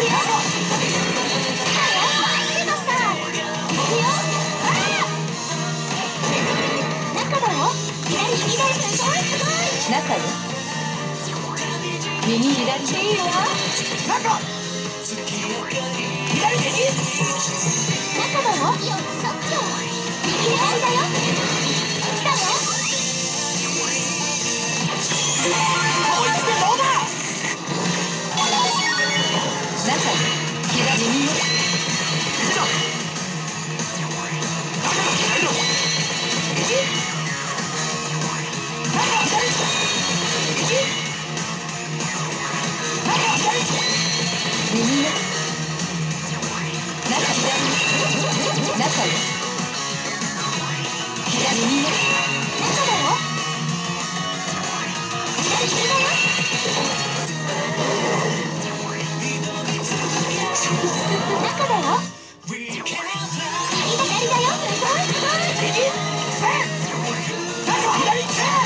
中よ。右左でいいわ。 中。左右。 中だろ。右左だよ。来たよ。 こいつでどうだ。 中よ。左右よ。 右だ。中だ左だ。右。中左。右。中左。 右よ。中左。中よ。左右よ。中だよ。左右だよ。中だよ。右左だよ。すごいすごい。 右。中左。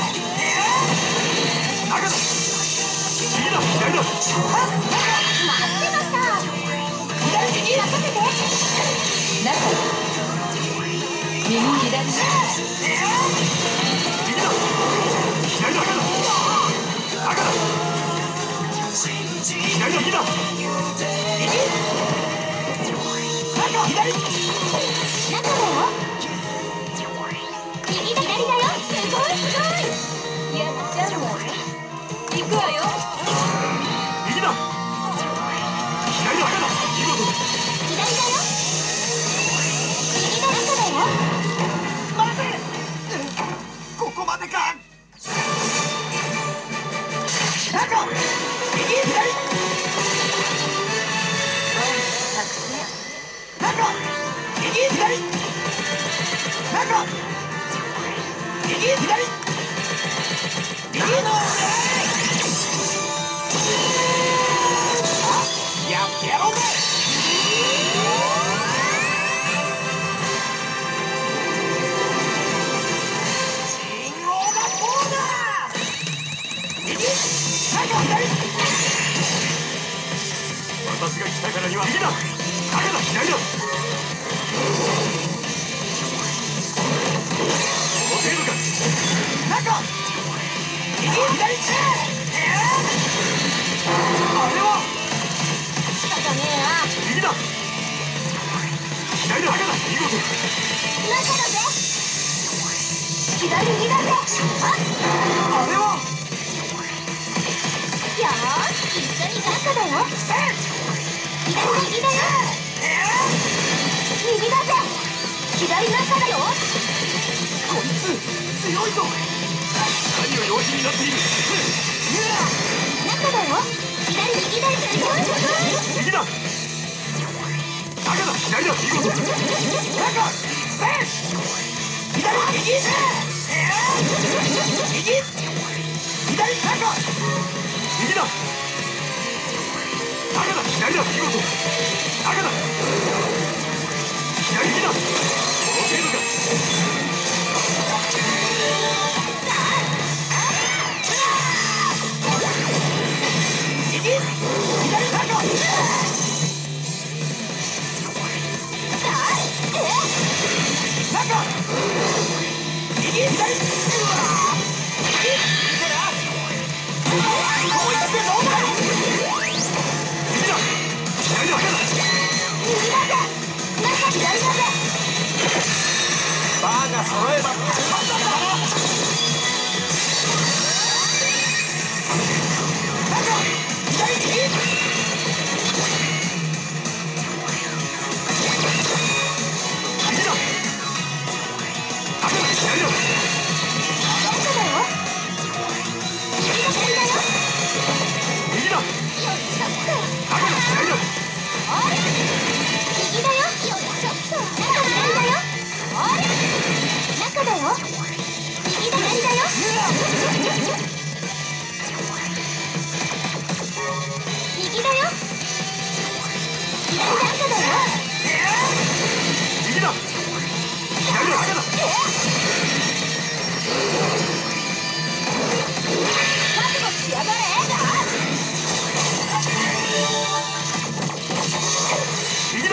中だ。右だ左だ。 待ってました。 左右。 任せて。中よ。右左。 右だ。左だ。中だ。左だ右だ。右。中左。 中だよ。右左だよ。すごいすごい。やっちゃうわね。行くわよ。 右だ。左だ。中だ。見事。 左だよ。右だ。中だよ。 待て。ここまでか。中。右左。中。右左。中。右左。右のやってやろうぜ。信号がこうだ。右。中左。私が来たからには右だ。中だ左だ。この程度か。中。右左。あれは仕方ねえな。 右だ。左だ。中だ。見事。 中だぜ。左右だぜ。 あれはよーし、一緒に中だよ。左右だよ。右だぜ。左中だよ。 こいつ強いぞ。何を用心になっている。 中だよ。左右だよ。すごいすごい。 右だ。中だ。左だ。見事。中。左右。右。左中。右だ。中だ。左だ。見事。中だ。左右だ。この程度か。右。左中。中。右左。こいつでどうだ。右だ。左だ。中だ。 右だ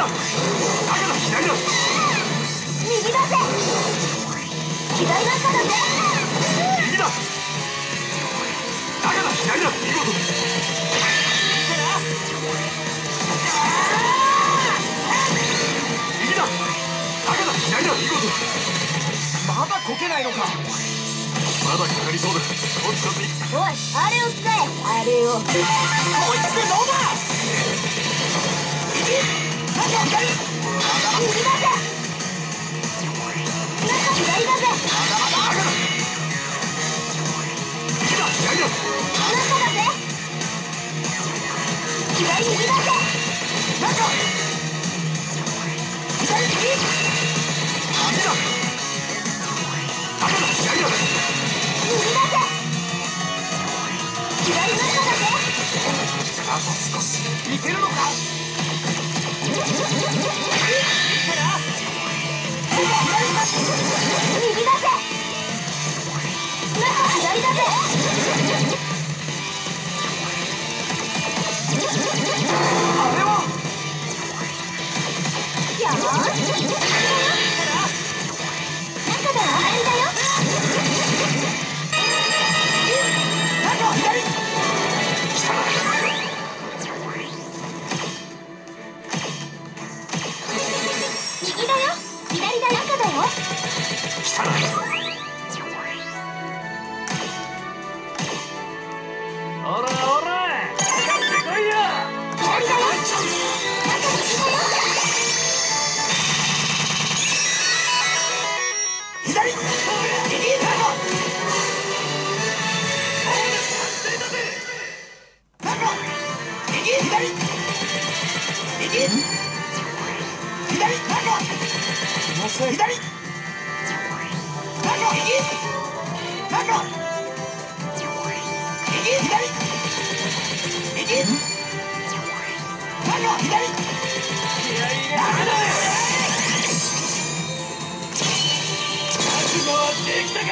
だ。だけど左だ。 右だぜ。左中だぜ。 右だ。だけど左だ。見事。右だ。だけど左だ。見事。まだこけないのか。まだかかりそうだ。コツコツい。 おい、あれを使え。あれを。 こいつでどうだ。右。中左。 右だぜ。中左だぜ。 右だ。左だ。 中だぜ。左右だぜ。 中。左右。右だ。だけど左だ。 右だぜ。左中だぜ。 あと少し。いけるのか。 右だぜ。中左だぜ。 あれは。 よーし。中だよ。左だよ。 中左。来た。 右だよ。左だよ。中だよ。 来た。おらおら。かかってこいよ。 左だよ。中右だよ。 左。右。中。中。右。左。右。左。中。左。中。右。中。右。左。右。中。左。気合い入れ。ダメだ。覚悟はできたか。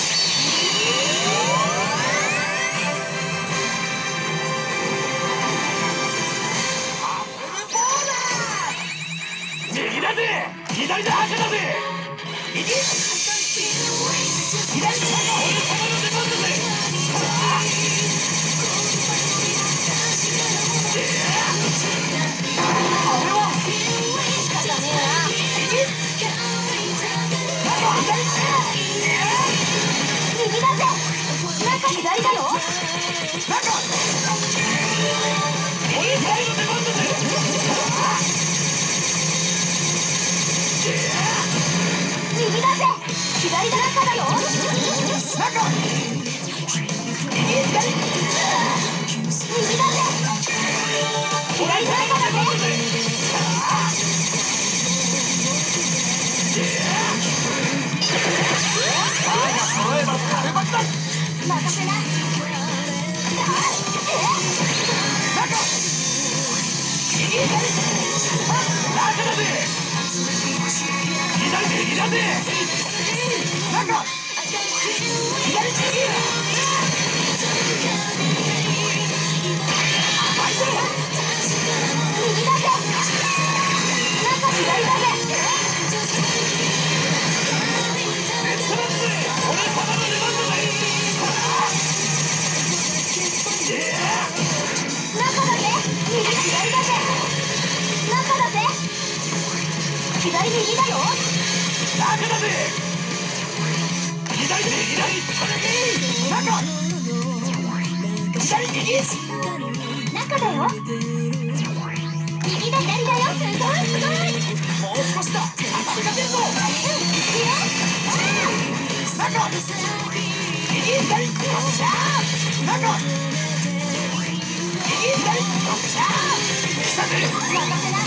右だぜ。左で赤だぜ。右。左。俺様の出番だぜ。あれは。 仕方ねえな。 右。中左。 右だぜ。中左だよ。 中。俺様の出番だぜ。 右だぜ。左だ。中だよ。 中。右。左。 右だぜ。左だ。中だぜ。 揃えばカルバスだ。 任せな。 中。右。左。中だぜ。左で右だぜ。中。左。右。甘いぞ。 右だぜ。中左だぜ。 レッドランズ。俺様の出番だぜ。 中だぜ。右左だぜ。中だぜ。左右だよ。 中だぜ。左で左。中。左右。 中だよ。右だ左だよ。すごいすごい。 もう少しだ。当たりが出るぞ。中。右左。よっしゃー。中。右左。よっしゃー。来たぜ。 任せな。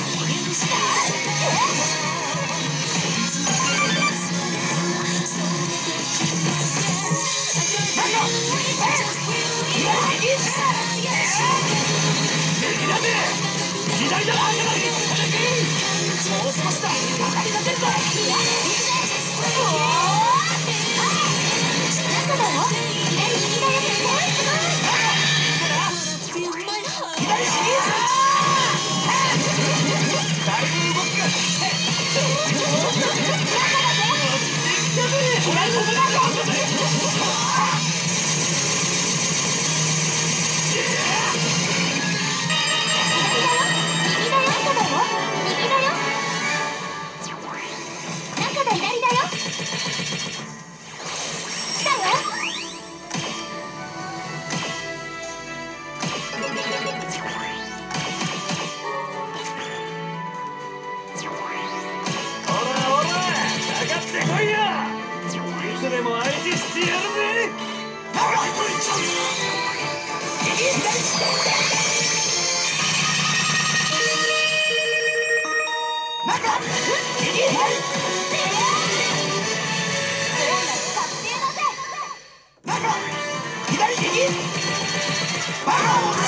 右だぜ。左だ。赤だ。もう少しだ。当たりが出るぞ。 中だよ。左右だよ。すごいすごい。 左右。だいぶ動ってこいや。いつでも相手してやるぜ。 バカ